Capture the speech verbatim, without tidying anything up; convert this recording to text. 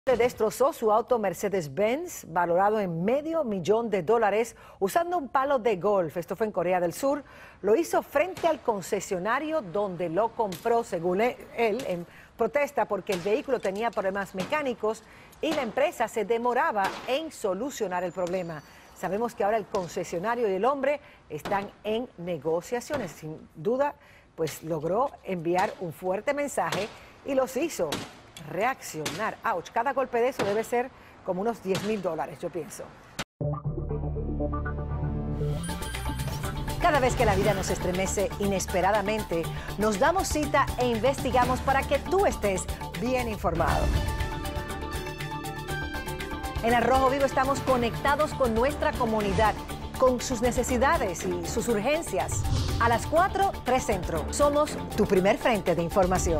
Destrozó su auto Mercedes-Benz, valorado en medio millón de dólares, usando un palo de golf. Esto fue en Corea del Sur. Lo hizo frente al concesionario donde lo compró, según él, en protesta porque el vehículo tenía problemas mecánicos y la empresa se demoraba en solucionar el problema. Sabemos que ahora el concesionario y el hombre están en negociaciones. Sin duda, pues logró enviar un fuerte mensaje y los hizo reaccionar. Ouch, cada golpe de eso debe ser como unos diez mil dólares, yo pienso. Cada vez que la vida nos estremece inesperadamente, nos damos cita e investigamos para que tú estés bien informado. En Al Rojo Vivo estamos conectados con nuestra comunidad, con sus necesidades y sus urgencias. A las cuatro, tres Centro. Somos tu primer frente de información.